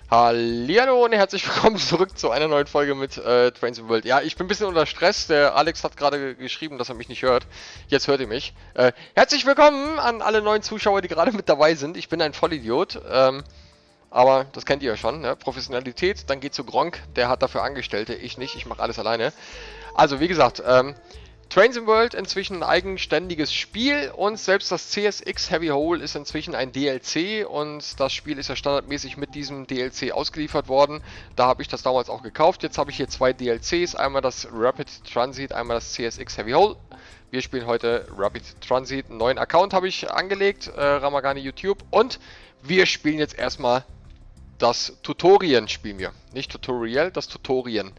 Hallihallo und herzlich willkommen zurück zu einer neuen Folge mit Trains in the World. Ja, ich bin ein bisschen unter Stress. Der Alex hat gerade geschrieben, dass er mich nicht hört. Jetzt hört ihr mich. Herzlich willkommen an alle neuen Zuschauer, die gerade mit dabei sind. Ich bin ein Vollidiot, aber das kennt ihr ja schon. Ne? Professionalität, dann geht zu Gronk. Der hat dafür Angestellte, ich nicht. Ich mache alles alleine. Also, wie gesagt, Trains in World inzwischen ein eigenständiges Spiel und selbst das CSX Heavy Hole ist inzwischen ein DLC und das Spiel ist ja standardmäßig mit diesem DLC ausgeliefert worden. Da habe ich das damals auch gekauft. Jetzt habe ich hier zwei DLCs, einmal das Rapid Transit, einmal das CSX Heavy Hole. Wir spielen heute Rapid Transit. Einen neuen Account habe ich angelegt, Ramagani YouTube, und wir spielen jetzt erstmal das Tutorien spielen wir. Nicht Tutorial, das Tutorien.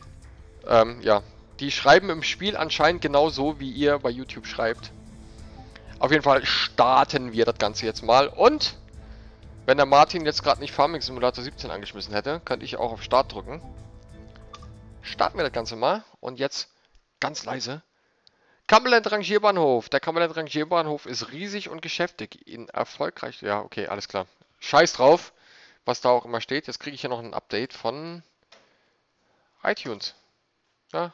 Ja, die schreiben im Spiel anscheinend genauso, wie ihr bei YouTube schreibt. Auf jeden Fall starten wir das Ganze jetzt mal. Und wenn der Martin jetzt gerade nicht Farming Simulator 17 angeschmissen hätte, könnte ich auch auf Start drücken. Starten wir das Ganze mal. Und jetzt ganz leise. Cumberland Rangierbahnhof. Der Cumberland Rangierbahnhof ist riesig und geschäftig. In erfolgreich... Ja, okay, alles klar. Scheiß drauf, was da auch immer steht. Jetzt kriege ich ja noch ein Update von iTunes. Ja,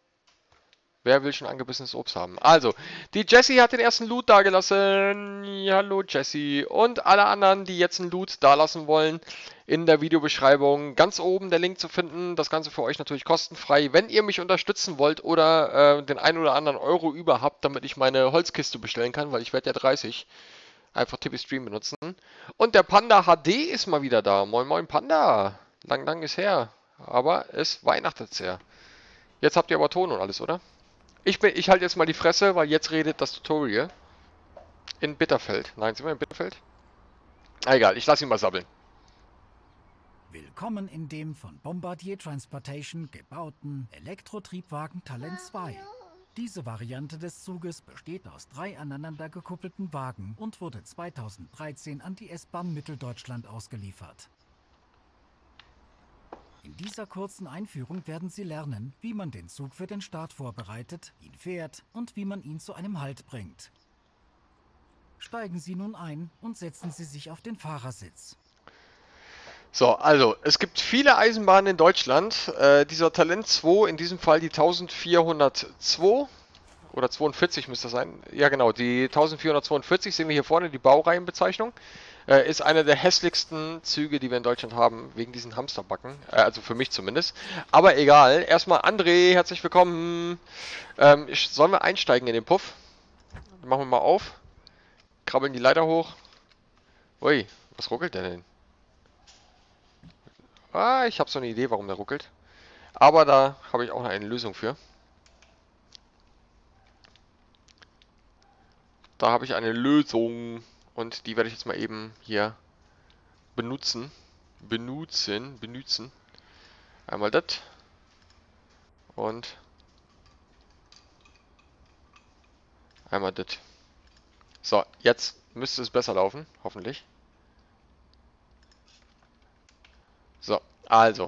wer will schon angebissenes Obst haben? Also, die Jessie hat den ersten Loot dagelassen. Hallo Jessie. Und alle anderen, die jetzt einen Loot dalassen wollen, in der Videobeschreibung ganz oben der Link zu finden. Das Ganze für euch natürlich kostenfrei. Wenn ihr mich unterstützen wollt oder den einen oder anderen Euro über habt, damit ich meine Holzkiste bestellen kann, weil ich werde ja 30. Einfach Tippy Stream benutzen. Und der Panda HD ist mal wieder da. Moin moin Panda. Lang ist her. Aber es weihnachtet sehr. Jetzt habt ihr aber Ton und alles, oder? Ich halte jetzt mal die Fresse, weil jetzt redet das Tutorial in Bitterfeld. Nein, sind wir in Bitterfeld? Egal, ich lasse ihn mal sabbeln. Willkommen in dem von Bombardier Transportation gebauten Elektrotriebwagen Talent 2. Diese Variante des Zuges besteht aus 3 aneinander gekuppelten Wagen und wurde 2013 an die S-Bahn Mitteldeutschland ausgeliefert. In dieser kurzen Einführung werden Sie lernen, wie man den Zug für den Start vorbereitet, ihn fährt und wie man ihn zu einem Halt bringt. Steigen Sie nun ein und setzen Sie sich auf den Fahrersitz. So, also, es gibt viele Eisenbahnen in Deutschland. Dieser Talent 2, in diesem Fall die 1402 oder 42 müsste das sein. Ja genau, die 1442 sehen wir hier vorne, die Baureihenbezeichnung. Ist einer der hässlichsten Züge, die wir in Deutschland haben, wegen diesen Hamsterbacken. Also für mich zumindest. Aber egal. Erstmal André, herzlich willkommen. Sollen wir einsteigen in den Puff? Dann machen wir mal auf. Krabbeln die Leiter hoch. Ui, was ruckelt denn? Ah, ich habe so eine Idee, warum der ruckelt. Aber da habe ich auch eine Lösung für. Da habe ich eine Lösung. Und die werde ich jetzt mal eben hier benutzen. Benutzen. Einmal das. Und einmal das. So, jetzt müsste es besser laufen. Hoffentlich. So, also.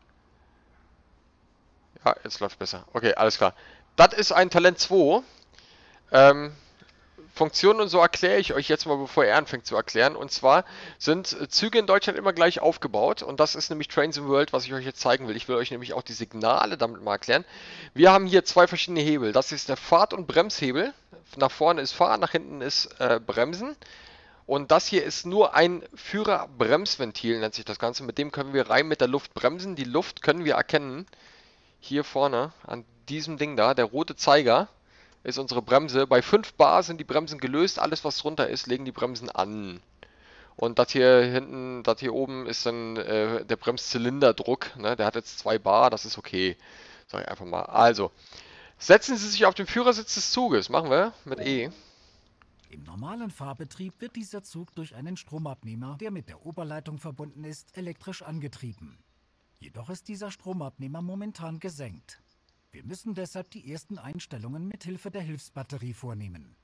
Ja, jetzt läuft besser. Okay, alles klar. Das ist ein Talent 2. Funktionen und so erkläre ich euch jetzt mal, bevor er anfängt zu erklären. Und zwar sind Züge in Deutschland immer gleich aufgebaut. Und das ist nämlich Trains in World, was ich euch jetzt zeigen will. Ich will euch nämlich auch die Signale damit mal erklären. Wir haben hier zwei verschiedene Hebel. Das ist der Fahrt- und Bremshebel. Nach vorne ist Fahren, nach hinten ist Bremsen. Und das hier ist nur ein Führerbremsventil, nennt sich das Ganze. Mit dem können wir rein mit der Luft bremsen. Die Luft können wir erkennen. Hier vorne an diesem Ding da, der rote Zeiger ist unsere Bremse. Bei 5 Bar sind die Bremsen gelöst. Alles, was drunter ist, legen die Bremsen an. Und das hier hinten, das hier oben ist dann der Bremszylinderdruck. Ne? Der hat jetzt 2 Bar, das ist okay. Sag ich einfach mal. Also, setzen Sie sich auf den Führersitz des Zuges. Machen wir mit E. Im normalen Fahrbetrieb wird dieser Zug durch einen Stromabnehmer, der mit der Oberleitung verbunden ist, elektrisch angetrieben. Jedoch ist dieser Stromabnehmer momentan gesenkt. Wir müssen deshalb die ersten Einstellungen mit Hilfe der Hilfsbatterie vornehmen.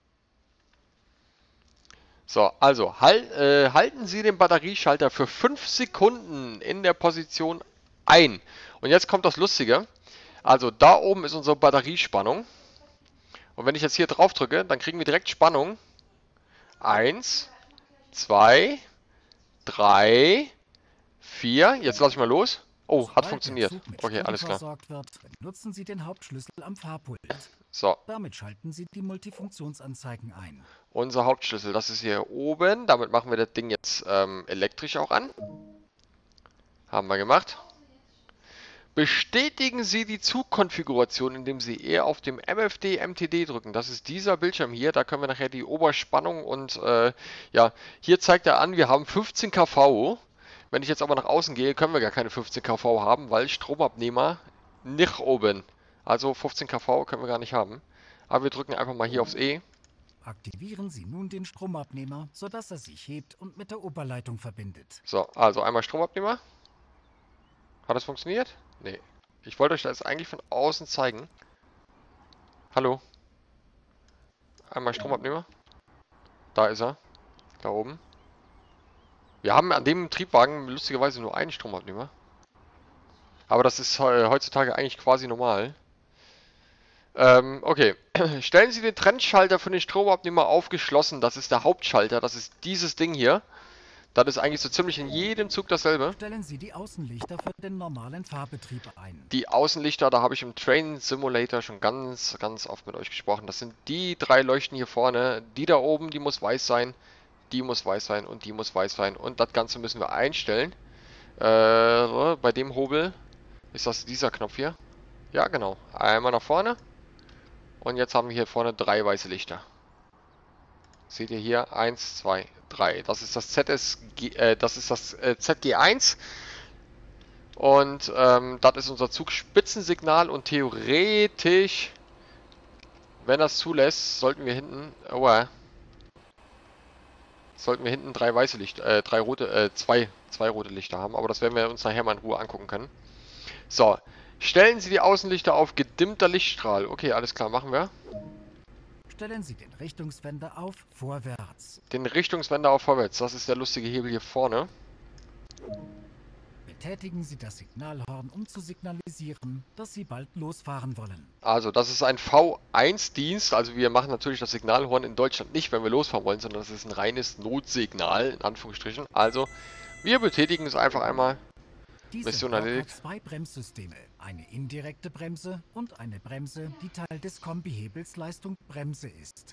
So, also halten Sie den Batterieschalter für 5 Sekunden in der Position ein. Und jetzt kommt das Lustige. Also da oben ist unsere Batteriespannung. Und wenn ich jetzt hier drauf drücke, dann kriegen wir direkt Spannung. 1, 2, 3, 4. Jetzt lasse ich mal los. Oh, hat Sobald der funktioniert. Zug mit Okay, Strom alles klar. versorgt wird, benutzen Sie den Hauptschlüssel am Fahrpult. So, Damit schalten Sie die Multifunktionsanzeigen ein. unser Hauptschlüssel, das ist hier oben. Damit machen wir das Ding jetzt elektrisch auch an. Haben wir gemacht. Bestätigen Sie die Zugkonfiguration, indem Sie eher auf dem MFD MTD drücken. Das ist dieser Bildschirm hier. Da können wir nachher die Oberspannung und ja, hier zeigt er an, wir haben 15 kV. Wenn ich jetzt aber nach außen gehe, können wir gar keine 15 kV haben, weil Stromabnehmer nicht oben. Also 15 kV können wir gar nicht haben. Aber wir drücken einfach mal hier aufs E. Aktivieren Sie nun den Stromabnehmer, sodass er sich hebt und mit der Oberleitung verbindet. So, also einmal Stromabnehmer. Hat das funktioniert? Nee. Ich wollte euch das eigentlich von außen zeigen. Hallo? Einmal Stromabnehmer. Da ist er. Da oben. Wir haben an dem Triebwagen lustigerweise nur einen Stromabnehmer. Aber das ist heutzutage eigentlich quasi normal. Okay. Stellen Sie den Trennschalter für den Stromabnehmer auf geschlossen. Das ist der Hauptschalter. Das ist dieses Ding hier. Das ist eigentlich so ziemlich in jedem Zug dasselbe. Stellen Sie die Außenlichter für den normalen Fahrbetrieb ein. Die Außenlichter, da habe ich im Train Simulator schon ganz oft mit euch gesprochen. Das sind die 3 Leuchten hier vorne. Die da oben, die muss weiß sein. Die muss weiß sein und die muss weiß sein. Und das Ganze müssen wir einstellen. Bei dem Hobel ist das dieser Knopf hier. Ja, genau. Einmal nach vorne. Und jetzt haben wir hier vorne 3 weiße Lichter. Seht ihr hier? 1, 2, 3. Das ist das ZG1. Und das ist unser Zugspitzensignal. Und theoretisch, wenn das zulässt, sollten wir hinten... sollten wir hinten 3 weiße Lichter, zwei rote Lichter haben. Aber das werden wir uns nachher mal in Ruhe angucken können. So. Stellen Sie die Außenlichter auf gedimmter Lichtstrahl. Okay, alles klar, machen wir. Stellen Sie den Richtungswender auf vorwärts. Den Richtungswender auf vorwärts. Das ist der lustige Hebel hier vorne. Betätigen Sie das Signalhorn, um zu signalisieren, dass Sie bald losfahren wollen. Also, das ist ein V1-Dienst. Also, wir machen natürlich das Signalhorn in Deutschland nicht, wenn wir losfahren wollen, sondern das ist ein reines Notsignal, in Anführungsstrichen. Also, wir betätigen es einfach einmal. Diese Mission Block hat erledigt. 2 Bremssysteme. Eine indirekte Bremse und eine Bremse, die Teil des Kombihebels Leistung Bremse ist.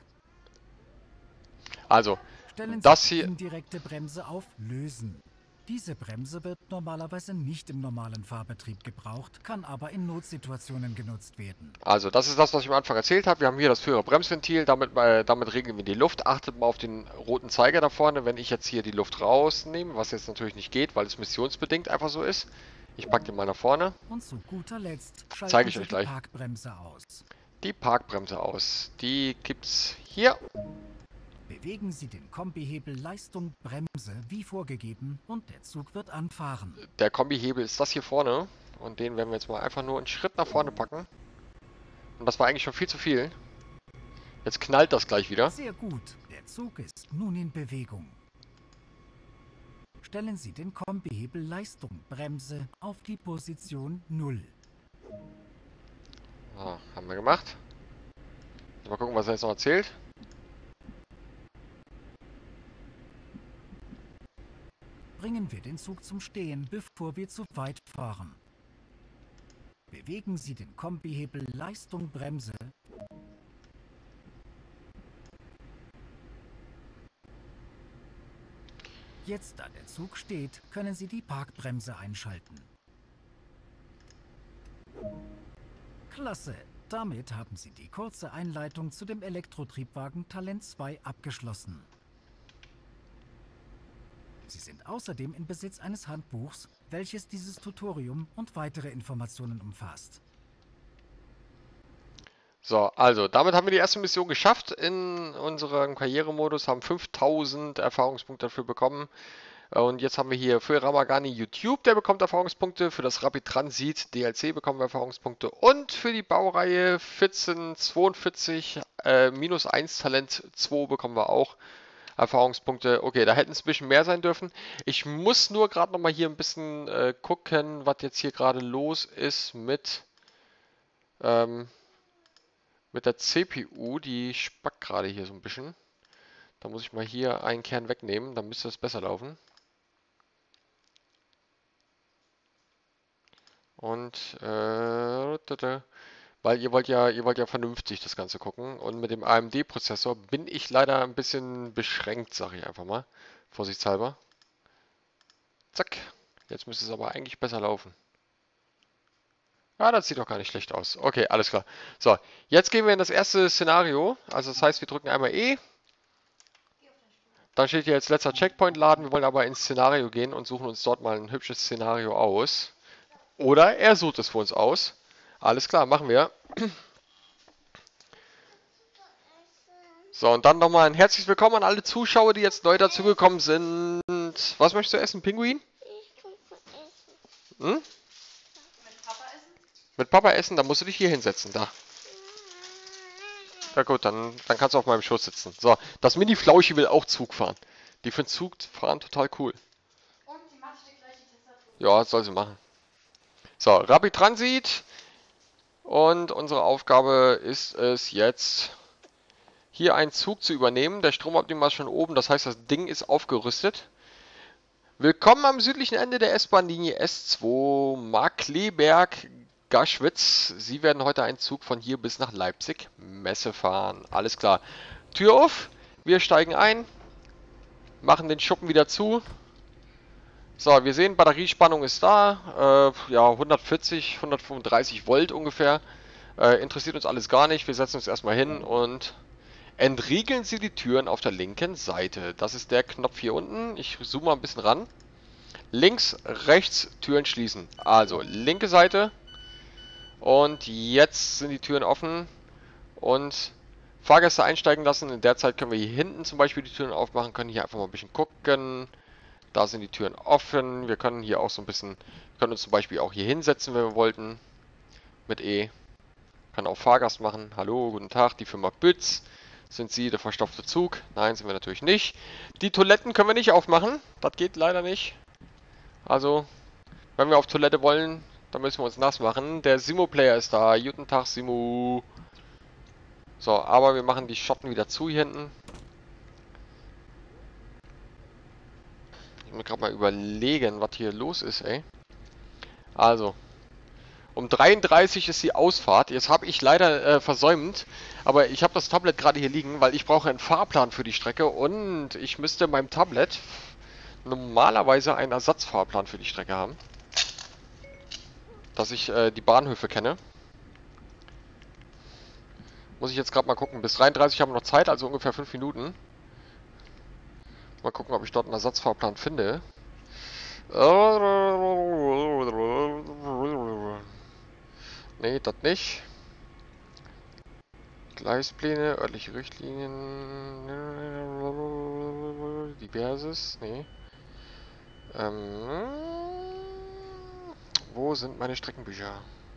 Also, Stellen Sie das die hier... indirekte Bremse auf Lösen. Diese Bremse wird normalerweise nicht im normalen Fahrbetrieb gebraucht, kann aber in Notsituationen genutzt werden. Also, das ist das, was ich am Anfang erzählt habe. Wir haben hier das frühere Bremsventil, damit regeln wir die Luft. Achtet mal auf den roten Zeiger da vorne. Wenn ich jetzt hier die Luft rausnehme, was jetzt natürlich nicht geht, weil es missionsbedingt einfach so ist. Ich packe den mal nach vorne. Und zu guter Letzt Zeige schalten ich Sie euch die gleich. Parkbremse aus. Die Parkbremse aus. Die gibt's hier. Bewegen Sie den Kombihebel Leistung Bremse wie vorgegeben und der Zug wird anfahren. Der Kombihebel ist das hier vorne. Und den werden wir jetzt mal einfach nur einen Schritt nach vorne packen. Und das war eigentlich schon viel zu viel. Jetzt knallt das gleich wieder. Sehr gut, der Zug ist nun in Bewegung. Stellen Sie den Kombihebel Leistung Bremse auf die Position 0. Ah, haben wir gemacht. Mal gucken, was er jetzt noch erzählt. Bringen wir den Zug zum Stehen, bevor wir zu weit fahren. Bewegen Sie den Kombihebel Leistung Bremse. Jetzt, da der Zug steht, können Sie die Parkbremse einschalten. Klasse! Damit haben Sie die kurze Einleitung zu dem Elektrotriebwagen Talent 2 abgeschlossen. Sie sind außerdem in Besitz eines Handbuchs, welches dieses Tutorium und weitere Informationen umfasst. So, also, damit haben wir die erste Mission geschafft in unserem Karrieremodus, haben 5000 Erfahrungspunkte dafür bekommen. Und jetzt haben wir hier für Ramagani YouTube, der bekommt Erfahrungspunkte, für das Rapid Transit DLC bekommen wir Erfahrungspunkte und für die Baureihe 1442 -1 Talent 2 bekommen wir auch Erfahrungspunkte. Okay, da hätten es ein bisschen mehr sein dürfen. Ich muss nur gerade nochmal hier ein bisschen gucken, was jetzt hier gerade los ist mit der CPU. Die spackt gerade hier so ein bisschen. Da muss ich mal hier einen Kern wegnehmen, dann müsste es besser laufen. Und, weil ihr wollt ja vernünftig das Ganze gucken. Und mit dem AMD-Prozessor bin ich leider ein bisschen beschränkt, sage ich einfach mal. Vorsichtshalber. Zack. Jetzt müsste es aber eigentlich besser laufen. Ah, das sieht doch gar nicht schlecht aus. Okay, alles klar. So, jetzt gehen wir in das erste Szenario. Also das heißt, wir drücken einmal E. Dann steht hier jetzt letzter Checkpoint laden. Wir wollen aber ins Szenario gehen und suchen uns dort mal ein hübsches Szenario aus. Oder er sucht es für uns aus. Alles klar, machen wir. So, und dann nochmal ein herzliches Willkommen an alle Zuschauer, die jetzt neu dazugekommen sind. Was möchtest du essen, Pinguin? Ich kann essen. Hm? Mit Papa essen? Dann musst du dich hier hinsetzen. Da. Ja gut, dann kannst du auf meinem Schoß sitzen. So, das Mini-Flauschi will auch Zug fahren. Die findet Zugfahren total cool. Und die macht die gleiche Tastatur. Ja, soll sie machen. So, Rapid Transit. Und unsere Aufgabe ist es jetzt, hier einen Zug zu übernehmen. Der Stromabnehmer ist schon oben, das heißt, das Ding ist aufgerüstet. Willkommen am südlichen Ende der S-Bahn-Linie S2 Markkleeberg-Gaschwitz. Sie werden heute einen Zug von hier bis nach Leipzig Messe fahren. Alles klar. Tür auf, wir steigen ein, machen den Schuppen wieder zu. So, wir sehen, Batteriespannung ist da. Ja, 140, 135 Volt ungefähr. Interessiert uns alles gar nicht. Wir setzen uns erstmal hin und entriegeln Sie die Türen auf der linken Seite. Das ist der Knopf hier unten. Ich zoome mal ein bisschen ran. Links, rechts, Türen schließen. Also, linke Seite. Und jetzt sind die Türen offen. Und Fahrgäste einsteigen lassen. In der Zeit können wir hier hinten zum Beispiel die Türen aufmachen. Können hier einfach mal ein bisschen gucken. Da sind die Türen offen. Wir können hier auch so ein bisschen, können uns zum Beispiel auch hier hinsetzen, wenn wir wollten. Mit E. Kann auch Fahrgast machen. Hallo, guten Tag, die Firma Bütz. Sind Sie der verstopfte Zug? Nein, sind wir natürlich nicht. Die Toiletten können wir nicht aufmachen. Das geht leider nicht. Also, wenn wir auf Toilette wollen, dann müssen wir uns nass machen. Der Simo-Player ist da. Guten Tag, Simo. So, aber wir machen die Schotten wieder zu hier hinten. Ich muss gerade mal überlegen, was hier los ist, ey. Also, um 33 ist die Ausfahrt. Jetzt habe ich leider versäumt, aber ich habe das Tablet gerade hier liegen, weil ich brauche einen Fahrplan für die Strecke und ich müsste in meinem Tablet normalerweise einen Ersatzfahrplan für die Strecke haben. Dass ich die Bahnhöfe kenne. Muss ich jetzt gerade mal gucken. Bis 33 haben wir noch Zeit, also ungefähr 5 Minuten. Mal gucken, ob ich dort einen Ersatzfahrplan finde. Nee, das nicht. Gleispläne, örtliche Richtlinien, diverses, nee. Wo sind meine Streckenbücher?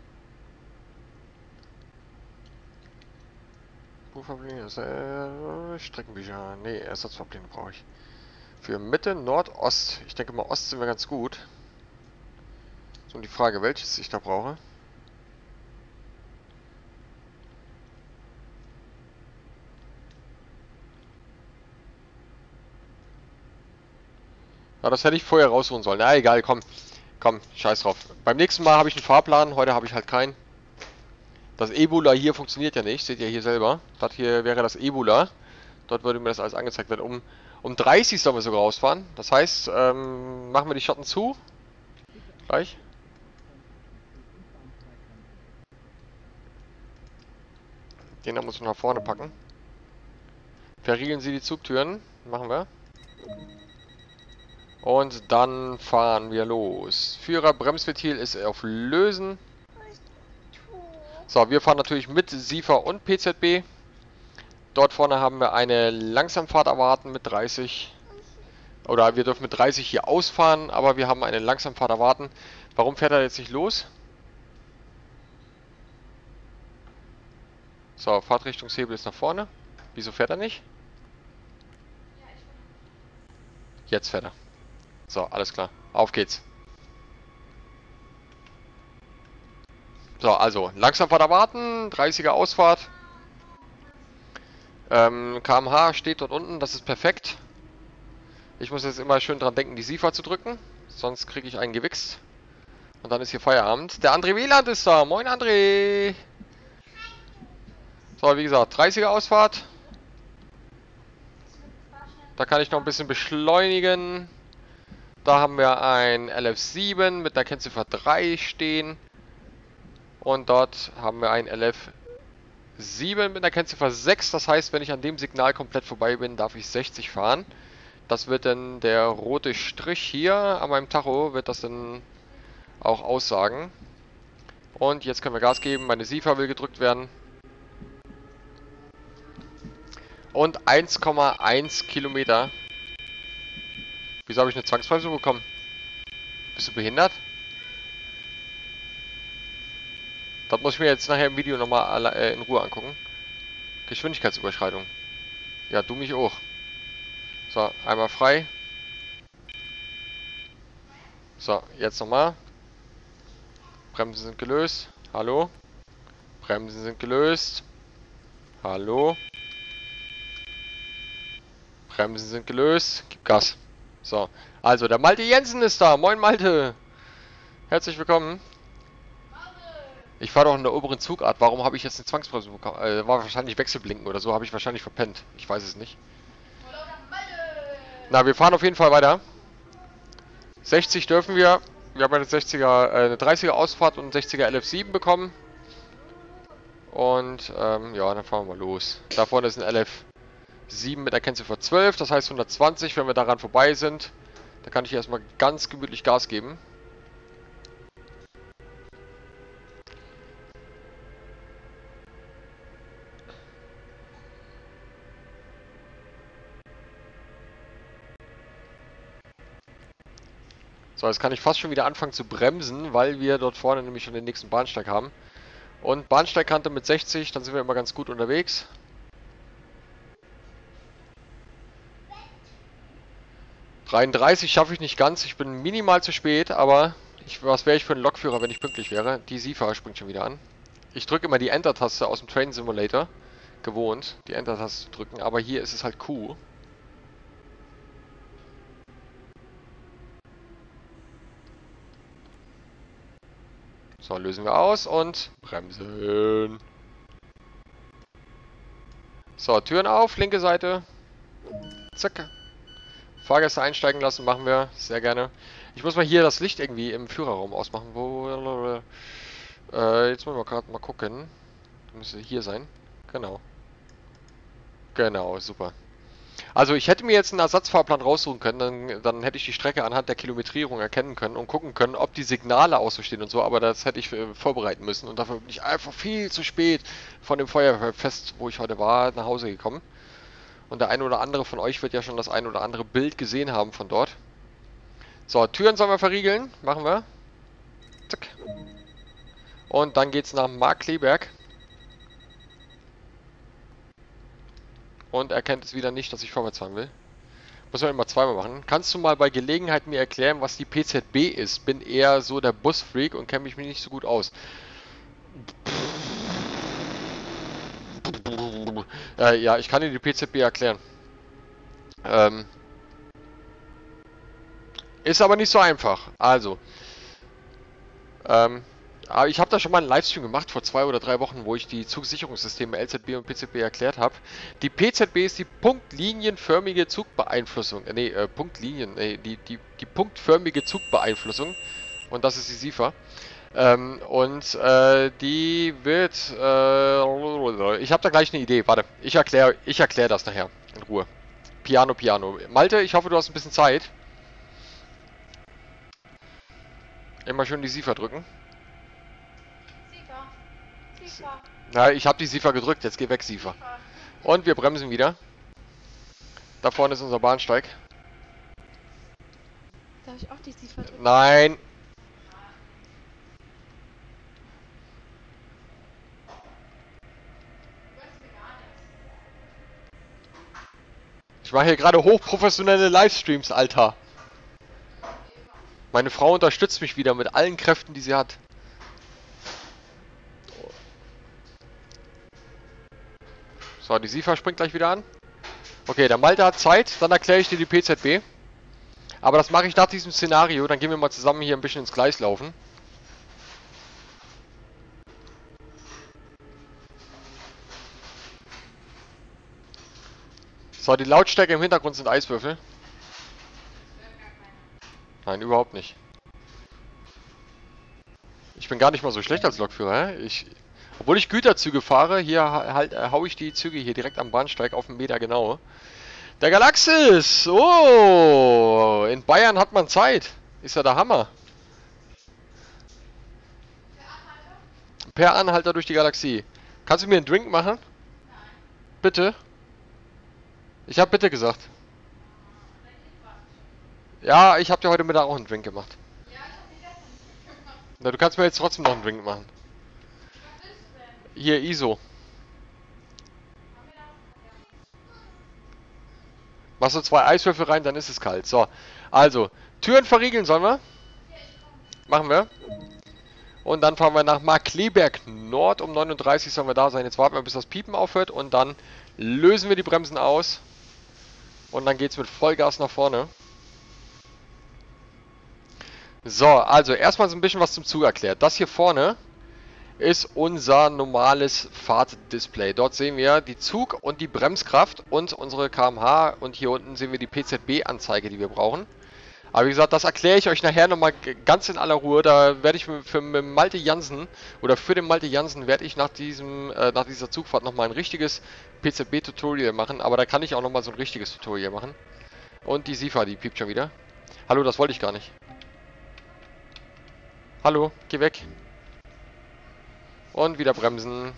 Streckenbücher, nee, Ersatzfahrpläne brauche ich. Für Mitte, Nord, Ost. Ich denke mal, Ost sind wir ganz gut. So, und die Frage, welches ich da brauche. Ja, das hätte ich vorher raussuchen sollen. Na, egal, komm. Komm, scheiß drauf. Beim nächsten Mal habe ich einen Fahrplan, heute habe ich halt keinen. Das Ebola hier funktioniert ja nicht, seht ihr hier selber. Das hier wäre das Ebola. Dort würde mir das alles angezeigt werden. Um 30 sollen wir sogar rausfahren. Das heißt, machen wir die Schotten zu. Gleich. Den da muss man nach vorne packen. Verriegeln Sie die Zugtüren. Machen wir. Und dann fahren wir los. Führer, Bremsventil ist auf Lösen. So, wir fahren natürlich mit SIFA und PZB. Dort vorne haben wir eine Langsamfahrt erwarten mit 30. Oder wir dürfen mit 30 hier ausfahren, aber wir haben eine Langsamfahrt erwarten. Warum fährt er jetzt nicht los? So, Fahrtrichtungshebel ist nach vorne. Wieso fährt er nicht? Jetzt fährt er. So, alles klar. Auf geht's. So, also, Langsamfahrt erwarten. 30er Ausfahrt. km/h steht dort unten. Das ist perfekt. Ich muss jetzt immer schön dran denken, die SIFA zu drücken. Sonst kriege ich einen gewichst. Und dann ist hier Feierabend. Der André Wieland ist da. Moin André. So, wie gesagt, 30er Ausfahrt. Da kann ich noch ein bisschen beschleunigen. Da haben wir ein LF7 mit der Kennziffer 3 stehen. Und dort haben wir ein LF7 mit der Kennziffer 6. Das heißt, wenn ich an dem Signal komplett vorbei bin, darf ich 60 fahren. Das wird dann der rote Strich hier an meinem Tacho, wird das dann auch aussagen. Und jetzt können wir Gas geben. Meine SIFA will gedrückt werden. Und 1,1 Kilometer. Wieso habe ich eine Zwangsbremsung bekommen? Bist du behindert? Das muss ich mir jetzt nachher im Video nochmal in Ruhe angucken. Geschwindigkeitsüberschreitung. Ja, du mich auch. So, einmal frei. So, jetzt nochmal. Bremsen sind gelöst. Hallo? Bremsen sind gelöst. Hallo? Bremsen sind gelöst. Gib Gas. So, also der Malte Jensen ist da. Moin Malte. Herzlich willkommen. Ich fahre doch in der oberen Zugart. Warum habe ich jetzt eine Zwangsbremse bekommen? War wahrscheinlich Wechselblinken oder so. Habe ich wahrscheinlich verpennt. Ich weiß es nicht. Na, wir fahren auf jeden Fall weiter. 60 dürfen wir. Wir haben eine 60er, eine 30er Ausfahrt und einen 60er LF7 bekommen. Und ja, dann fahren wir mal los. Da vorne ist ein LF7 mit der Kennziffer 12. Das heißt 120, wenn wir daran vorbei sind. Da kann ich erstmal ganz gemütlich Gas geben. So, jetzt kann ich fast schon wieder anfangen zu bremsen, weil wir dort vorne nämlich schon den nächsten Bahnsteig haben. Und Bahnsteigkante mit 60, dann sind wir immer ganz gut unterwegs. (33) schaffe ich nicht ganz, ich bin minimal zu spät, aber was wäre ich für ein Lokführer, wenn ich pünktlich wäre? Die SIFA springt schon wieder an. Ich drücke immer die Enter-Taste aus dem Train Simulator, gewohnt, die Enter-Taste zu drücken, aber hier ist es halt Q. So, lösen wir aus und bremsen. So, Türen auf, linke Seite. Zack. Fahrgäste einsteigen lassen, machen wir. Sehr gerne. Ich muss mal hier das Licht irgendwie im Führerraum ausmachen. Wo? Jetzt müssen wir gerade mal gucken. Müsste hier sein. Genau. Genau, super. Also ich hätte mir jetzt einen Ersatzfahrplan raussuchen können, dann hätte ich die Strecke anhand der Kilometrierung erkennen können und gucken können, ob die Signale auch so stehen und so, aber das hätte ich vorbereiten müssen und dafür bin ich einfach viel zu spät von dem Feuerwehrfest, wo ich heute war, nach Hause gekommen. Und der eine oder andere von euch wird ja schon das ein oder andere Bild gesehen haben von dort. So, Türen sollen wir verriegeln, machen wir. Zack. Und dann geht's nach Markkleeberg. Und erkennt es wieder nicht, dass ich vorwärts fahren will. Muss man immer zweimal machen. Kannst du mal bei Gelegenheit mir erklären, was die PZB ist? Bin eher so der Busfreak und kenne mich nicht so gut aus. Ja, ich kann dir die PZB erklären. Ist aber nicht so einfach. Also, aber ich habe da schon mal einen Livestream gemacht vor 2 oder 3 Wochen, wo ich die Zugsicherungssysteme LZB und PZB erklärt habe. Die PZB ist die punktlinienförmige Zugbeeinflussung. Die punktförmige Zugbeeinflussung. Und das ist die SIFA. Die wird... ich habe da gleich eine Idee. Warte, ich erkläre das nachher in Ruhe. Piano, Piano. Malte, ich hoffe, du hast ein bisschen Zeit. Immer schön die SIFA drücken. SIFA. Na, ich habe die SIFA gedrückt, jetzt geh weg, SIFA. Und wir bremsen wieder. Da vorne ist unser Bahnsteig. Darf ich auch die SIFA drücken? Nein! Ich mache hier gerade hochprofessionelle Livestreams, Alter. Meine Frau unterstützt mich wieder mit allen Kräften, die sie hat. So, die SIFA springt gleich wieder an. Okay, der Malte hat Zeit, dann erkläre ich dir die PZB. Aber das mache ich nach diesem Szenario, dann gehen wir mal zusammen hier ein bisschen ins Gleis laufen. So, die Lautstärke im Hintergrund sind Eiswürfel. Nein, überhaupt nicht. Ich bin gar nicht mal so schlecht als Lokführer, hä? Obwohl ich Güterzüge fahre, hier halt hau ich die Züge hier direkt am Bahnsteig auf den Meter genau. Der Galaxis! Oh! In Bayern hat man Zeit. Ist ja der Hammer. Per Anhalter durch die Galaxie. Kannst du mir einen Drink machen? Nein. Bitte? Ich habe bitte gesagt. Ja, ich habe dir heute Mittag auch einen Drink gemacht. Ja, ich habe dir gestern einen Drink gemacht. Na, du kannst mir jetzt trotzdem noch einen Drink machen. Was willst du denn? Hier, ISO. Machst du 2 Eiswürfel rein, dann ist es kalt. So, also, Türen verriegeln sollen wir? Machen wir. Und dann fahren wir nach Markkleeberg Nord. Um 39 sollen wir da sein. Jetzt warten wir, bis das Piepen aufhört. Und dann lösen wir die Bremsen aus. Und dann geht es mit Vollgas nach vorne. So, also erstmal so ein bisschen was zum Zug erklärt. Das hier vorne ist unser normales Fahrtdisplay. Dort sehen wir die Zug- und die Bremskraft und unsere km/h. Und hier unten sehen wir die PZB-Anzeige, die wir brauchen. Aber wie gesagt, das erkläre ich euch nachher nochmal ganz in aller Ruhe. Da werde ich für Malte Jansen oder für den Malte Jansen werde ich nach dieser Zugfahrt nochmal ein richtiges PZB-Tutorial machen. Aber da kann ich auch nochmal so ein richtiges Tutorial machen. Und die SIFA, die piept schon wieder. Hallo, das wollte ich gar nicht. Hallo, geh weg. Und wieder bremsen.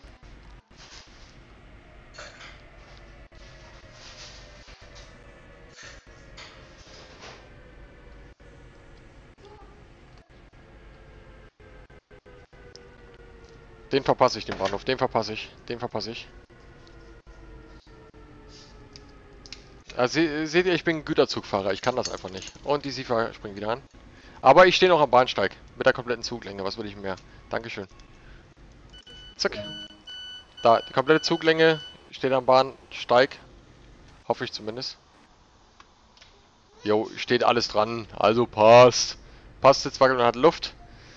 Den verpasse ich, den Bahnhof. Den verpasse ich. Den verpasse ich. Also, seht ihr, ich bin ein Güterzugfahrer. Ich kann das einfach nicht. Und die SIFA springt wieder an. Aber ich stehe noch am Bahnsteig. Mit der kompletten Zuglänge. Was will ich mehr? Dankeschön. Zack. Da, die komplette Zuglänge steht am Bahnsteig. Hoffe ich zumindest. Jo, steht alles dran. Also passt. Passt, jetzt wackelt und hat Luft.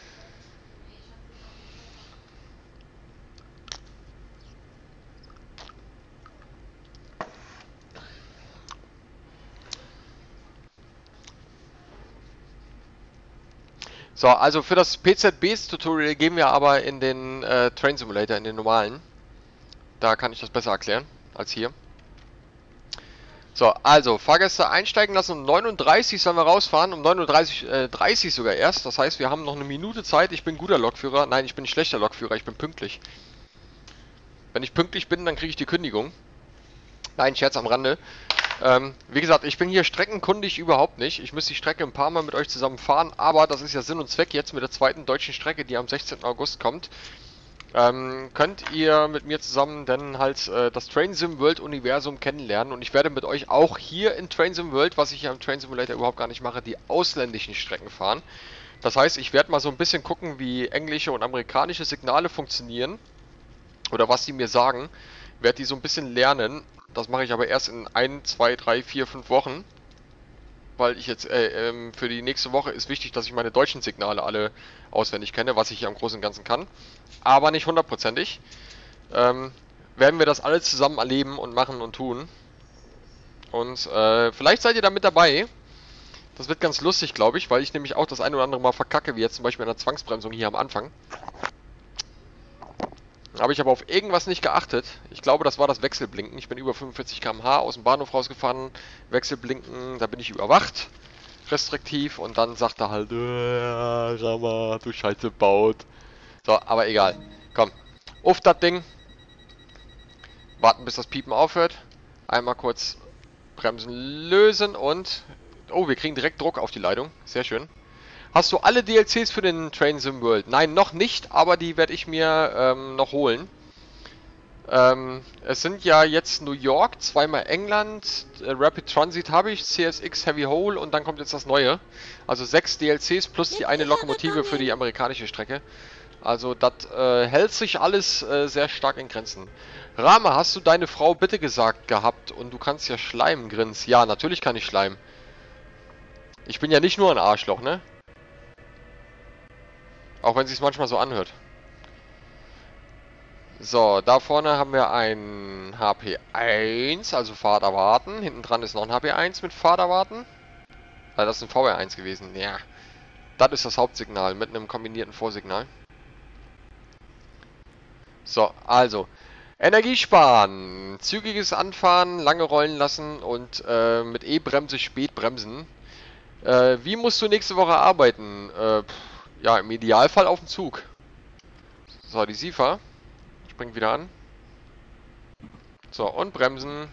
So, also für das PZBs-Tutorial gehen wir aber in den Train Simulator, in den normalen. Da kann ich das besser erklären als hier. So, also Fahrgäste einsteigen lassen. Um 39 sollen wir rausfahren, um 9:30 sogar erst. Das heißt, wir haben noch eine Minute Zeit. Ich bin guter Lokführer. Nein, ich bin ein schlechter Lokführer, ich bin pünktlich. Wenn ich pünktlich bin, dann kriege ich die Kündigung. Nein, Scherz am Rande. Wie gesagt, ich bin hier streckenkundig überhaupt nicht. Ich müsste die Strecke ein paar Mal mit euch zusammen fahren, aber das ist ja Sinn und Zweck jetzt mit der zweiten deutschen Strecke, die am 16. August kommt. Könnt ihr mit mir zusammen dann halt das Train Sim World Universum kennenlernen und ich werde mit euch auch hier in Train Sim World, was ich ja im Train Simulator überhaupt gar nicht mache, die ausländischen Strecken fahren. Das heißt, ich werde mal so ein bisschen gucken, wie englische und amerikanische Signale funktionieren oder was die mir sagen. Werde die so ein bisschen lernen. Das mache ich aber erst in 1, 2, 3, 4, 5 Wochen. Weil ich jetzt, für die nächste Woche ist wichtig, dass ich meine deutschen Signale alle auswendig kenne, was ich hier im Großen und Ganzen kann. Aber nicht hundertprozentig. Werden wir das alles zusammen erleben und machen und tun. Und vielleicht seid ihr da mit dabei. Das wird ganz lustig, glaube ich, weil ich nämlich auch das ein oder andere Mal verkacke, wie jetzt zum Beispiel an der Zwangsbremsung hier am Anfang. Habe ich aber auf irgendwas nicht geachtet. Ich glaube, das war das Wechselblinken. Ich bin über 45 km/h aus dem Bahnhof rausgefahren. Wechselblinken, da bin ich überwacht. Restriktiv. Und dann sagt er halt, Rama, du Scheiße baut. So, aber egal. Komm. Auf das Ding. Warten, bis das Piepen aufhört. Einmal kurz Bremsen lösen und... Oh, wir kriegen direkt Druck auf die Leitung. Sehr schön. Hast du alle DLCs für den Train Sim World? Nein, noch nicht, aber die werde ich mir noch holen. Es sind ja jetzt New York, zweimal England, Rapid Transit habe ich, CSX Heavy Hole und dann kommt jetzt das Neue. Also 6 DLCs plus die eine Lokomotive für die amerikanische Strecke. Also das hält sich alles sehr stark in Grenzen. Rama, hast du deine Frau bitte gesagt gehabt und du kannst ja schleimen, Grins? Ja, natürlich kann ich schleimen. Ich bin ja nicht nur ein Arschloch, ne? Auch wenn es sich manchmal so anhört. So, da vorne haben wir ein HP1, also Fahrt erwarten. Hinten dran ist noch ein HP1 mit Fahrt erwarten. Das ist ein VR1 gewesen. Ja, das ist das Hauptsignal mit einem kombinierten Vorsignal. So, also Energie sparen, zügiges Anfahren, lange rollen lassen und mit E-Bremse spät bremsen. Wie musst du nächste Woche arbeiten? Ja, im Idealfall auf dem Zug. So, die SIFA springt wieder an. So, und bremsen.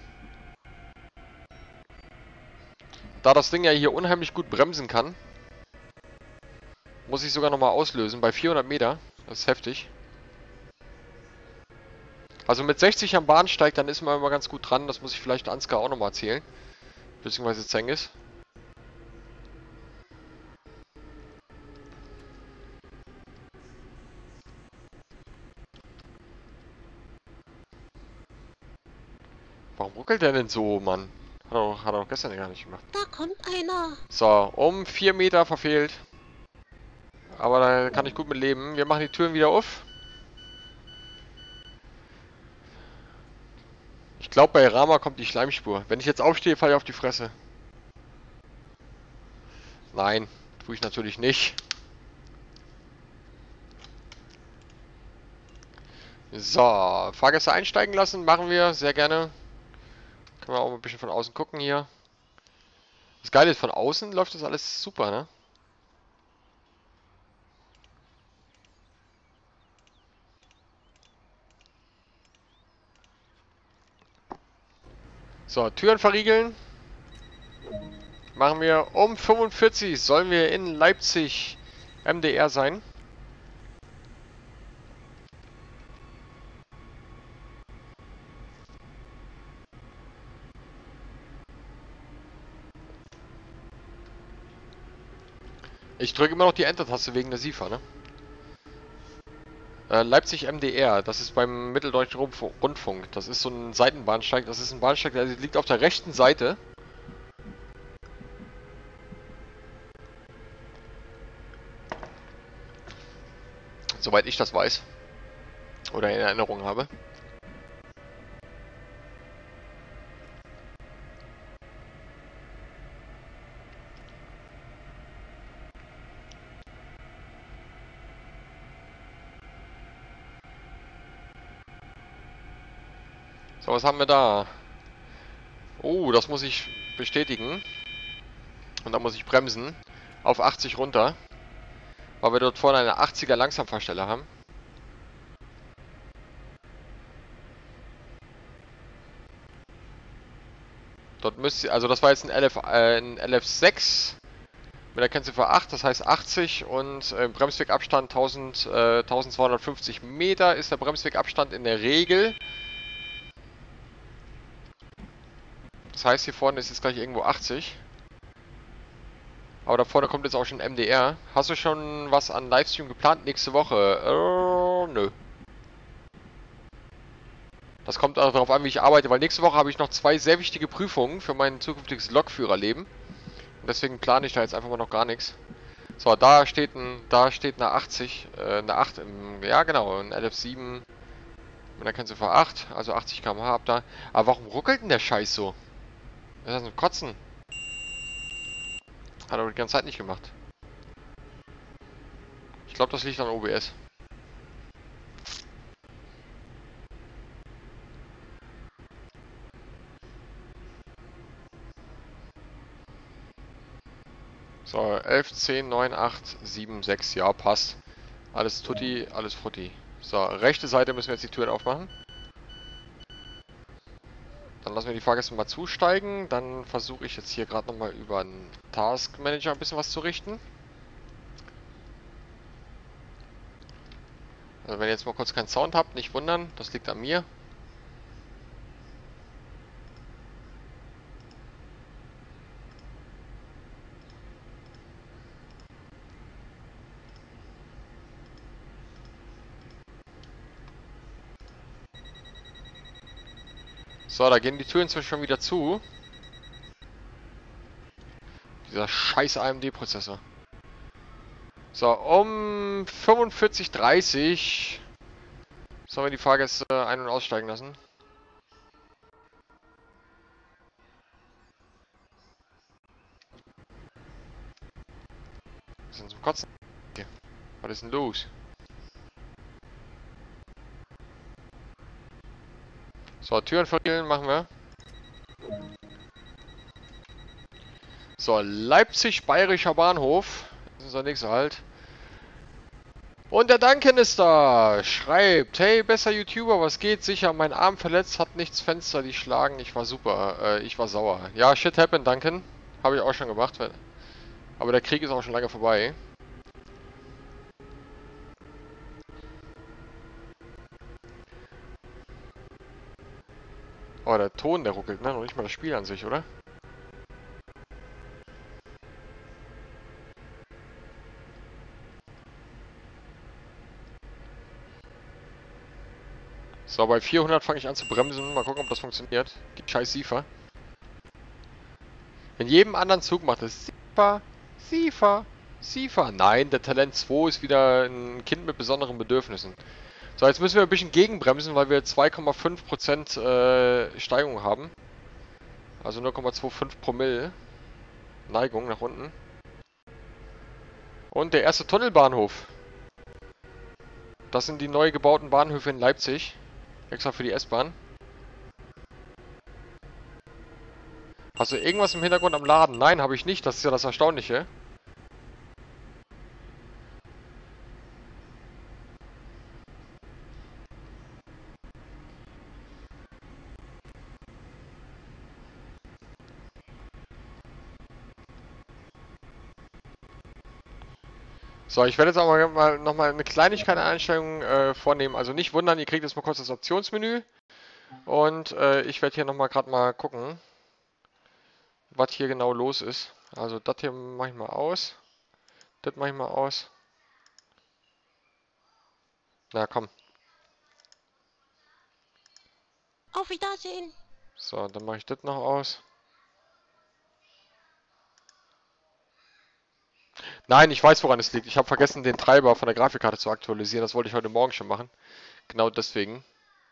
Da das Ding ja hier unheimlich gut bremsen kann, muss ich sogar nochmal auslösen bei 400 Meter. Das ist heftig. Also mit 60 am Bahnsteig, dann ist man immer ganz gut dran. Das muss ich vielleicht Ansgar auch nochmal erzählen. Beziehungsweise Cengiz. Warum ruckelt der denn so, Mann? Hat er doch gestern gar nicht gemacht. Da kommt einer. So, um 4 Meter verfehlt. Aber da kann ich gut mit leben. Wir machen die Türen wieder auf. Ich glaube, bei Rama kommt die Schleimspur. Wenn ich jetzt aufstehe, falle ich auf die Fresse. Nein, tue ich natürlich nicht. So, Fahrgäste einsteigen lassen, machen wir sehr gerne. Können wir auch ein bisschen von außen gucken hier. Das Geile ist, von außen läuft das alles super, ne? So, Türen verriegeln. Machen wir um 45. Sollen wir in Leipzig MDR sein. Ich drücke immer noch die Enter-Taste wegen der SIFA, ne? Leipzig MDR, das ist beim Mitteldeutschen Rundfunk. Das ist so ein Seitenbahnsteig. Das ist ein Bahnsteig, der liegt auf der rechten Seite. Soweit ich das weiß. Oder in Erinnerung habe. So, was haben wir da? Oh, das muss ich bestätigen. Und dann muss ich bremsen. Auf 80 runter. Weil wir dort vorne eine 80er Langsamfahrstelle haben. Dort müsste, also das war jetzt ein ein LF6 mit der Kennziffer 8, das heißt 80 und Bremswegabstand 1250 Meter ist der Bremswegabstand in der Regel. Das heißt, hier vorne ist jetzt gleich irgendwo 80. Aber da vorne kommt jetzt auch schon MDR. Hast du schon was an Livestream geplant nächste Woche? Nö. Das kommt auch darauf an, wie ich arbeite, weil nächste Woche habe ich noch 2 sehr wichtige Prüfungen für mein zukünftiges Lokführerleben. Und deswegen plane ich da jetzt einfach mal noch gar nichts. So, da steht eine 80, eine 8 im, ja genau, ein LF7 mit einer Kennziffer 8, also 80 km/h ab da. Aber warum ruckelt denn der Scheiß so? Das ist ein Kotzen. Hat er die ganze Zeit nicht gemacht. Ich glaube, das liegt an OBS. So, 11, 10, 9, 8, 7, 6, ja, passt. Alles tutti, alles frutti. So, rechte Seite müssen wir jetzt die Türen aufmachen. Dann lassen wir die Fahrgäste mal zusteigen. Dann versuche ich jetzt hier gerade nochmal über einen Task Manager ein bisschen was zu richten. Also wenn ihr jetzt mal kurz keinen Sound habt, nicht wundern, das liegt an mir. So, da gehen die Türen inzwischen schon wieder zu. Dieser scheiß AMD-Prozessor. So, um 45:30 Sollen wir die Fahrgäste ein- und aussteigen lassen? Was ist denn zum Kotzen? Hier. Was ist denn los? So, Türen verriegeln machen wir. So, Leipzig Bayerischer Bahnhof. Das ist der nächste Halt. Und der Duncan ist da. Schreibt, hey, besser YouTuber, was geht? Sicher, mein Arm verletzt, hat nichts Fenster, die schlagen. Ich war super, ich war sauer. Ja, shit happened, Duncan. Habe ich auch schon gemacht. Aber der Krieg ist auch schon lange vorbei. Oh, der Ton, der ruckelt, ne? Noch nicht mal das Spiel an sich, oder? So, bei 400 fange ich an zu bremsen. Mal gucken, ob das funktioniert. Die scheiß SIFA. In jedem anderen Zug macht es SIFA, SIFA, SIFA. Nein, der Talent 2 ist wieder ein Kind mit besonderen Bedürfnissen. So, jetzt müssen wir ein bisschen gegenbremsen, weil wir 2,5% Steigung haben. Also 0,25 Promille Neigung nach unten. Und der erste Tunnelbahnhof. Das sind die neu gebauten Bahnhöfe in Leipzig. Extra für die S-Bahn. Hast du irgendwas im Hintergrund am Laden? Nein, habe ich nicht. Das ist ja das Erstaunliche. So, ich werde jetzt auch mal nochmal eine Kleinigkeit an Einstellungen vornehmen. Also nicht wundern, ihr kriegt jetzt mal kurz das Optionsmenü. Und ich werde hier nochmal gerade mal gucken, was hier genau los ist. Also das hier mache ich mal aus. Das mache ich mal aus. Na komm. Auf Wiedersehen. So, dann mache ich das noch aus. Nein, ich weiß, woran es liegt. Ich habe vergessen, den Treiber von der Grafikkarte zu aktualisieren. Das wollte ich heute Morgen schon machen. Genau deswegen.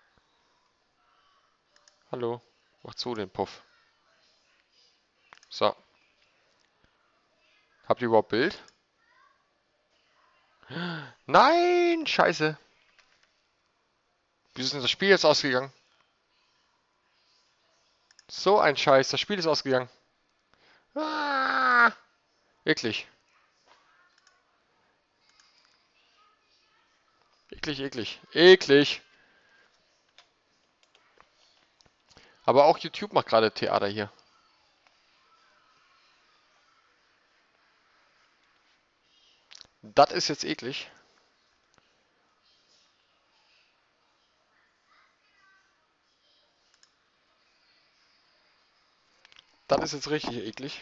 Hallo. Mach zu den Puff. So. Habt ihr überhaupt Bild? Nein! Scheiße. Wie ist denn das Spiel jetzt ausgegangen? So ein Scheiß. Das Spiel ist ausgegangen. Ah, eklig. Eklig, eklig. Eklig. Aber auch YouTube macht gerade Theater hier. Das ist jetzt eklig. Das ist jetzt richtig eklig.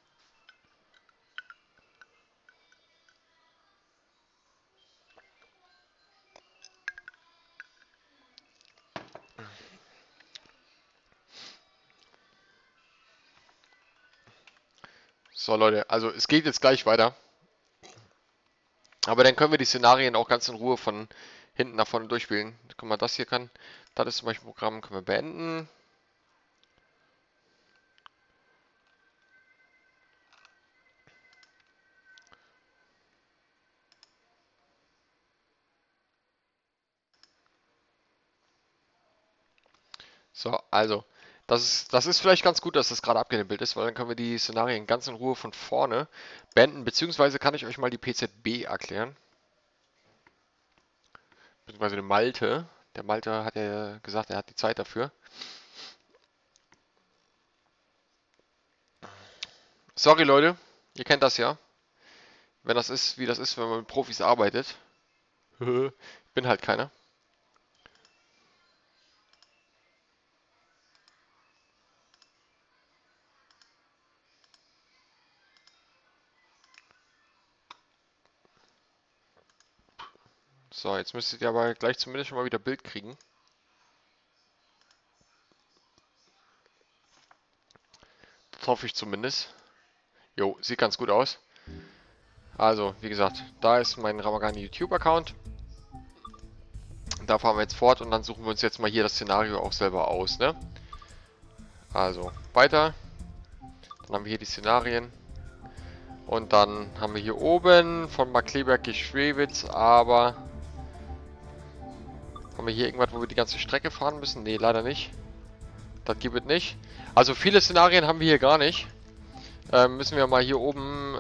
So Leute, also es geht jetzt gleich weiter. Aber dann können wir die Szenarien auch ganz in Ruhe von hinten nach vorne durchspielen. Guck mal, das hier kann. Das ist zum Beispiel ein Programm, können wir beenden. So, also, das ist vielleicht ganz gut, dass das gerade abgebildet ist, weil dann können wir die Szenarien ganz in Ruhe von vorne beenden, beziehungsweise kann ich euch mal die PZB erklären. Beziehungsweise den Malte. Der Malte hat ja gesagt, er hat die Zeit dafür. Sorry Leute, ihr kennt das ja. Wenn das ist, wie das ist, wenn man mit Profis arbeitet. Ich bin halt keiner. So, jetzt müsstet ihr aber gleich zumindest schon mal wieder Bild kriegen. Das hoffe ich zumindest. Jo, sieht ganz gut aus. Also, wie gesagt, da ist mein Ramagani YouTube-Account. Da fahren wir jetzt fort und dann suchen wir uns jetzt mal hier das Szenario auch selber aus, ne? Also, weiter. Dann haben wir hier die Szenarien. Und dann haben wir hier oben von Markkleeberg Geschwewitz, aber... Haben wir hier irgendwas, wo wir die ganze Strecke fahren müssen? Ne, leider nicht. Das gibt es nicht. Also viele Szenarien haben wir hier gar nicht. Müssen wir mal hier oben...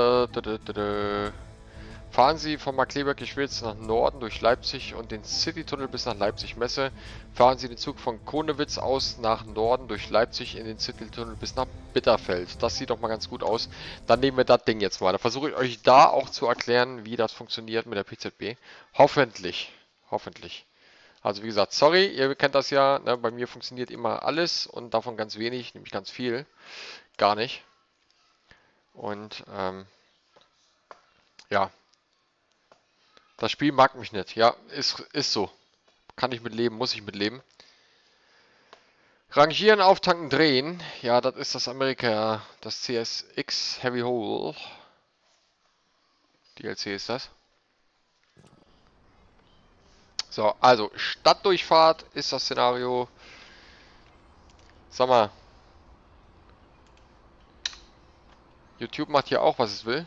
Fahren Sie von Markkleeberg Geschwitz nach Norden durch Leipzig und den Citytunnel bis nach Leipzig Messe. Fahren Sie den Zug von Konewitz aus nach Norden durch Leipzig in den Citytunnel bis nach Bitterfeld. Das sieht doch mal ganz gut aus. Dann nehmen wir das Ding jetzt mal. Da versuche ich euch da auch zu erklären, wie das funktioniert mit der PZB. Hoffentlich. Hoffentlich. Also wie gesagt, sorry, ihr kennt das ja. Ne? Bei mir funktioniert immer alles und davon ganz wenig, nämlich ganz viel. Gar nicht. Und ja. Das Spiel mag mich nicht. Ja, ist so. Kann ich mitleben, muss ich mitleben. Rangieren, auftanken, drehen. Ja, das ist das Amerika, das CSX Heavy Hole. DLC ist das. So, also Stadtdurchfahrt ist das Szenario. Sag mal. YouTube macht hier auch, was es will.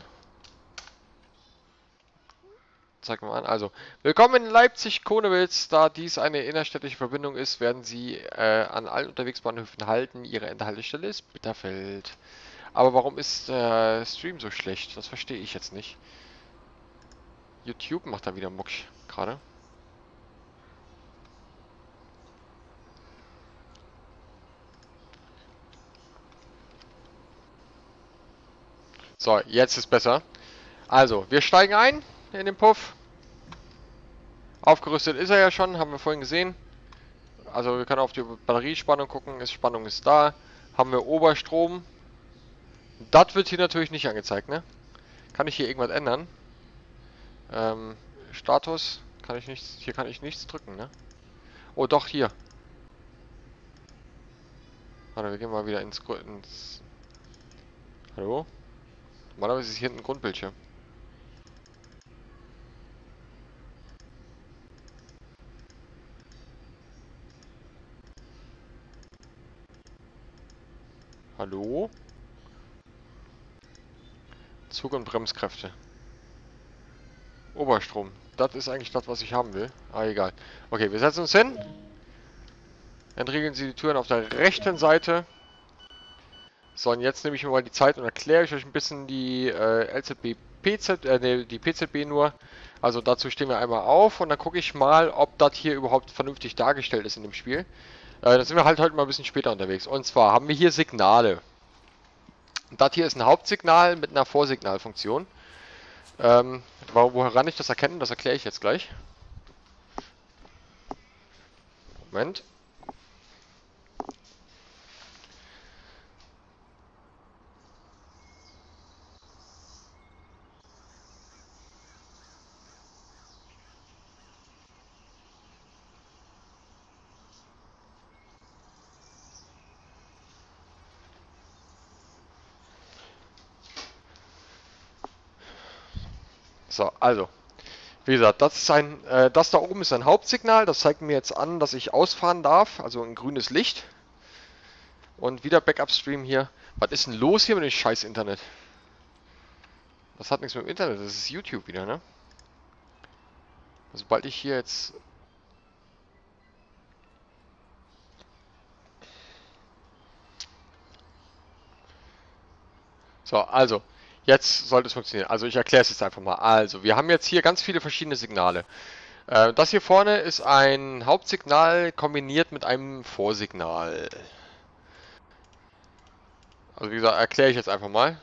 Zeig mal an. Also, willkommen in Leipzig-Konewitz. Da dies eine innerstädtische Verbindung ist, werden Sie an allen Unterwegsbahnhöfen halten. Ihre Endhaltestelle ist Bitterfeld. Aber warum ist der Stream so schlecht? Das verstehe ich jetzt nicht. YouTube macht da wieder Muck gerade. So, jetzt ist besser. Also, wir steigen ein in den Puff. Aufgerüstet ist er ja schon, haben wir vorhin gesehen. Also wir können auf die Batteriespannung gucken, Spannung ist da. Haben wir Oberstrom. Das wird hier natürlich nicht angezeigt, ne? Kann ich hier irgendwas ändern? Status, kann ich nichts, hier kann ich nichts drücken, ne? Oh doch, hier. Warte, wir gehen mal wieder ins... Hallo? Normalerweise ist hier hinten ein Grundbildschirm. Hallo? Zug- und Bremskräfte. Oberstrom. Das ist eigentlich das, was ich haben will. Ah, egal. Okay, wir setzen uns hin. Entriegeln Sie die Türen auf der rechten Seite. So, und jetzt nehme ich mir mal die Zeit und erkläre ich euch ein bisschen die LZB die PZB nur. Also dazu stehen wir einmal auf und dann gucke ich mal, ob das hier überhaupt vernünftig dargestellt ist in dem Spiel. Da sind wir halt heute mal ein bisschen später unterwegs. Und zwar haben wir hier Signale. Das hier ist ein Hauptsignal mit einer Vorsignalfunktion. Woran ich das erkenne, das erkläre ich jetzt gleich. Moment. So, also, wie gesagt, das ist das da oben ist ein Hauptsignal. Das zeigt mir jetzt an, dass ich ausfahren darf, also ein grünes Licht. Und wieder Backup-Stream hier. Was ist denn los hier mit dem scheiß Internet? Das hat nichts mit dem Internet, das ist YouTube wieder, ne? Sobald ich hier jetzt... So, also, jetzt sollte es funktionieren. Also ich erkläre es jetzt einfach mal. Also, wir haben jetzt hier ganz viele verschiedene Signale. Das hier vorne ist ein Hauptsignal kombiniert mit einem Vorsignal. Also wie gesagt, erkläre ich jetzt einfach mal.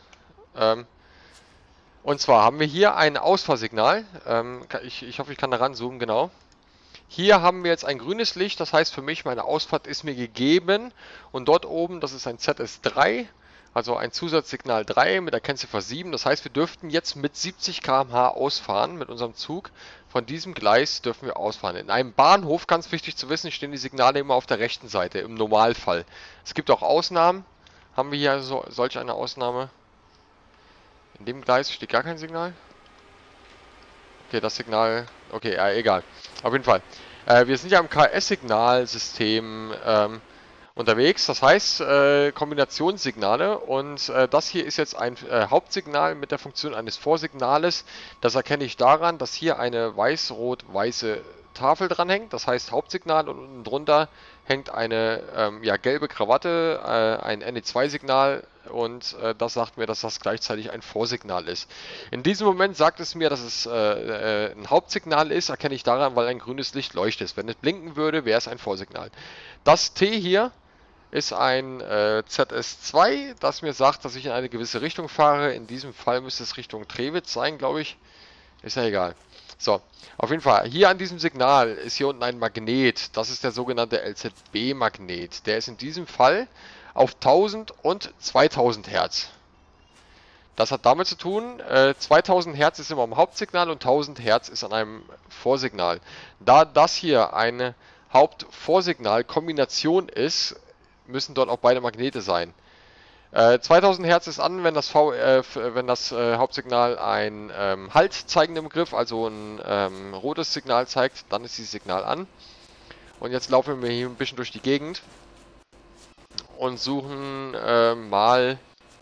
Und zwar haben wir hier ein Ausfahrsignal. Ich hoffe, ich kann da ranzoomen, genau. Hier haben wir jetzt ein grünes Licht, das heißt für mich, meine Ausfahrt ist mir gegeben. Und dort oben, das ist ein ZS3, also ein Zusatzsignal 3 mit der Kennziffer 7. Das heißt, wir dürften jetzt mit 70 km/h ausfahren mit unserem Zug. Von diesem Gleis dürfen wir ausfahren. In einem Bahnhof, ganz wichtig zu wissen, stehen die Signale immer auf der rechten Seite, im Normalfall. Es gibt auch Ausnahmen. Haben wir hier solch eine Ausnahme? In dem Gleis steht gar kein Signal. Okay, das Signal... Okay, ja, egal. Auf jeden Fall. Wir sind ja im KS-Signalsystem unterwegs, das heißt Kombinationssignale, und das hier ist jetzt ein Hauptsignal mit der Funktion eines Vorsignales. Das erkenne ich daran, dass hier eine weiß-rot-weiße Tafel dran hängt, das heißt Hauptsignal, und unten drunter hängt eine ja, gelbe Krawatte, ein NE2-Signal, und das sagt mir, dass das gleichzeitig ein Vorsignal ist. In diesem Moment sagt es mir, dass es ein Hauptsignal ist, erkenne ich daran, weil ein grünes Licht leuchtet. Wenn es blinken würde, wäre es ein Vorsignal. Das T hier ist ein ZS2, das mir sagt, dass ich in eine gewisse Richtung fahre. In diesem Fall müsste es Richtung Trewitz sein, glaube ich. Ist ja egal. So, auf jeden Fall, hier an diesem Signal ist hier unten ein Magnet. Das ist der sogenannte LZB-Magnet. Der ist in diesem Fall auf 1000 und 2000 Hertz. Das hat damit zu tun, 2000 Hertz ist immer am Hauptsignal und 1000 Hertz ist an einem Vorsignal. Da das hier eine Haupt-Vorsignal-Kombination ist, müssen dort auch beide Magnete sein. 2000 Hertz ist an, wenn das, Hauptsignal ein Halt zeigenden Begriff, also ein rotes Signal zeigt, dann ist dieses Signal an. Und jetzt laufen wir hier ein bisschen durch die Gegend und suchen mal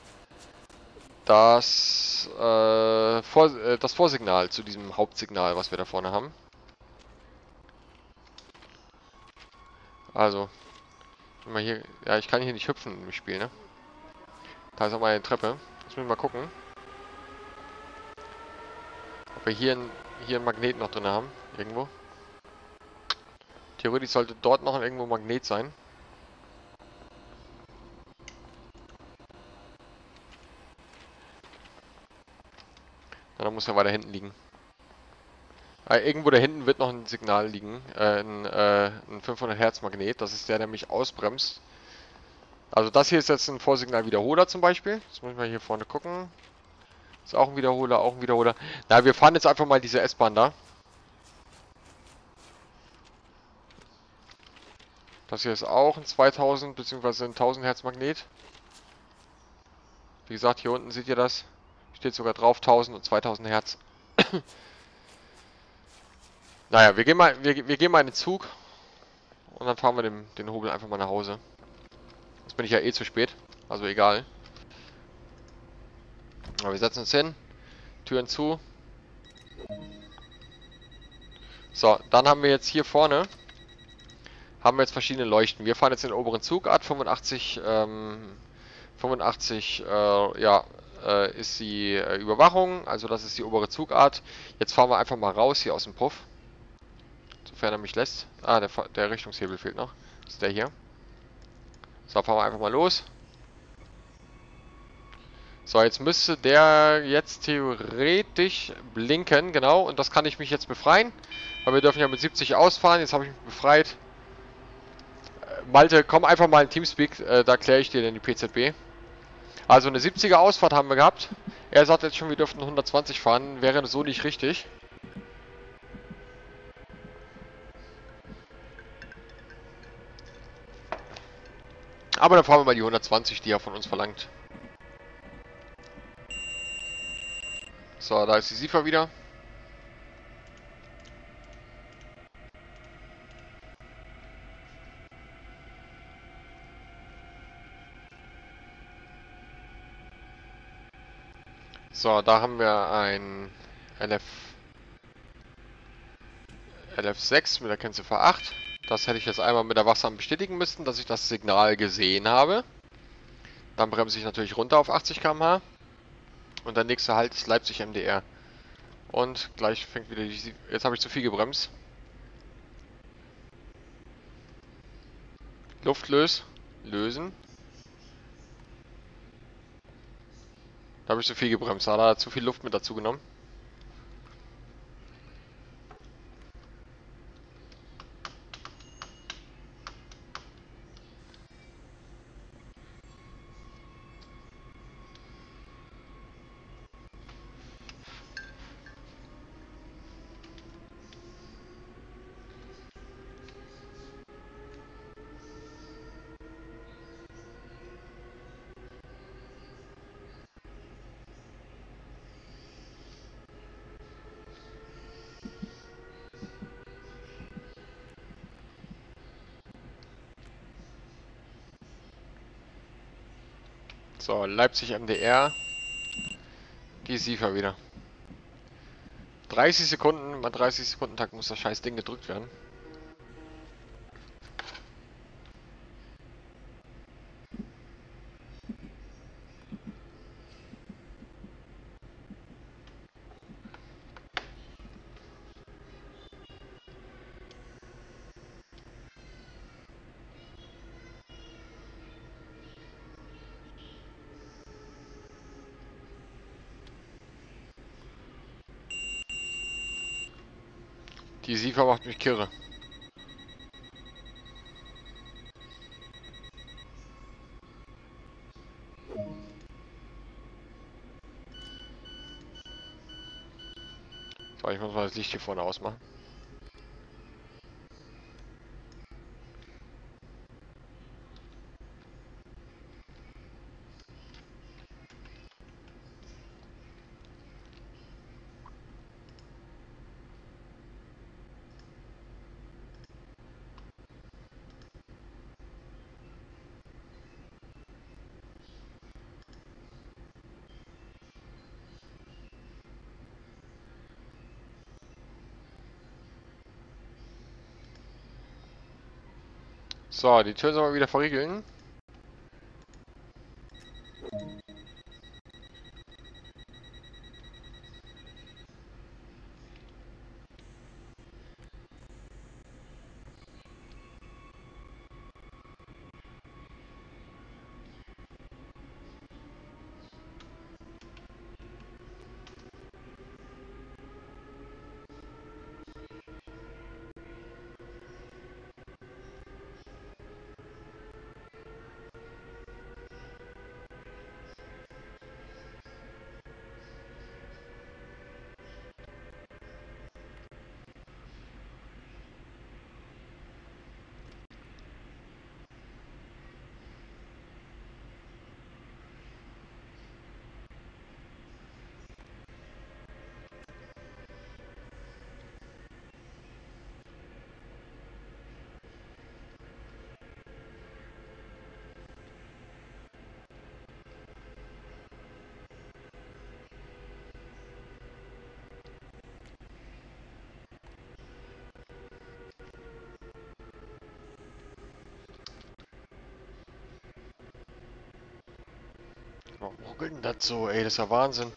das Vorsignal zu diesem Hauptsignal, was wir da vorne haben. Also, mal hier, ja, ich kann hier nicht hüpfen im Spiel, ne? Da ist auch mal eine Treppe. Jetzt müssen wir mal gucken, ob wir hier einen Magnet noch drin haben. Irgendwo. Theoretisch sollte dort noch irgendwo ein Magnet sein. Dann muss er weiter hinten liegen. Irgendwo da hinten wird noch ein Signal liegen. Ein 500 Hertz Magnet. Das ist der mich ausbremst. Also das hier ist jetzt ein Vorsignal-Wiederholer zum Beispiel. Jetzt müssen wir hier vorne gucken. Ist auch ein Wiederholer, auch ein Wiederholer. Na, wir fahren jetzt einfach mal diese S-Bahn da. Das hier ist auch ein 2000 bzw. ein 1000 Hertz Magnet. Wie gesagt, hier unten seht ihr das. Steht sogar drauf 1000 und 2000 Hertz. Naja, wir gehen mal in den Zug. Und dann fahren wir den Hobel einfach mal nach Hause. Jetzt bin ich ja eh zu spät. Also egal. Aber wir setzen uns hin. Türen zu. So, dann haben wir jetzt hier vorne verschiedene Leuchten. Wir fahren jetzt den oberen Zugart. 85 ist die Überwachung. Also das ist die obere Zugart. Jetzt fahren wir einfach mal raus hier aus dem Puff. Sofern er mich lässt. Ah, der Richtungshebel fehlt noch. Das ist der hier. So, fahren wir einfach mal los. So, jetzt müsste der jetzt theoretisch blinken, genau. Und das kann ich mich jetzt befreien. Weil wir dürfen ja mit 70 ausfahren. Jetzt habe ich mich befreit. Malte, komm einfach mal in Teamspeak. Da erkläre ich dir denn die PZB. Also eine 70er Ausfahrt haben wir gehabt. Er sagt jetzt schon, wir dürften 120 fahren. Wäre so nicht richtig. Aber dann fahren wir mal die 120, die er von uns verlangt. So, da ist die SIFA wieder. So, da haben wir ein LF6 mit der Kennziffer 8. Das hätte ich jetzt einmal mit der Wachsam bestätigen müssen, dass ich das Signal gesehen habe. Dann bremse ich natürlich runter auf 80 km/h. Und der nächste Halt ist Leipzig MDR. Und gleich fängt wieder die... Jetzt habe ich zu viel gebremst. Luft lösen. Da habe ich zu viel gebremst. Da hat er zu viel Luft mit dazu genommen. So, Leipzig MDR. Die SIFA wieder. 30 Sekunden, mal 30 Sekunden Takt muss das scheiß Ding gedrückt werden. Die SIFA macht mich kirre. So, ich muss mal das Licht hier vorne ausmachen. So, die Türen sollen wir wieder verriegeln. Warum ruckelt denn das so, ey? Das ist ja Wahnsinn.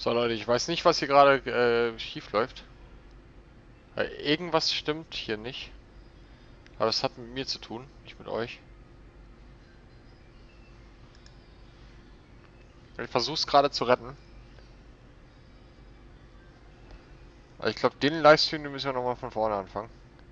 So Leute, ich weiß nicht, was hier gerade schief läuft. Irgendwas stimmt hier nicht. Aber das hat mit mir zu tun, nicht mit euch. Ich versuch's gerade zu retten. Aber ich glaube, den Livestream, den müssen wir nochmal von vorne anfangen.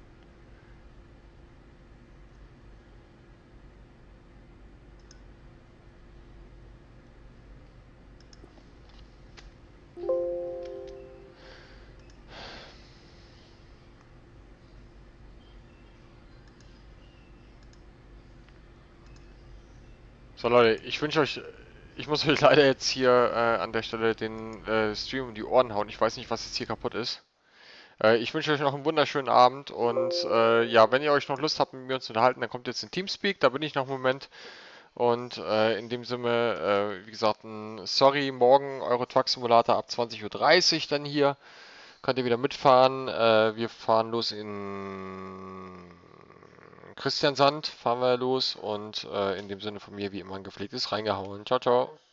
So Leute, ich muss euch leider jetzt hier an der Stelle den Stream um die Ohren hauen. Ich weiß nicht, was jetzt hier kaputt ist. Ich wünsche euch noch einen wunderschönen Abend und ja, wenn ihr euch noch Lust habt, mit mir zu unterhalten, dann kommt jetzt in Teamspeak, da bin ich noch einen Moment. Und in dem Sinne, wie gesagt, ein Sorry, morgen Euro Truck Simulator ab 20:30 Uhr dann hier. Könnt ihr wieder mitfahren. Wir fahren los in Christiansand, fahren wir los und in dem Sinne von mir wie immer ein gepflegtes reingehauen. Ciao, ciao.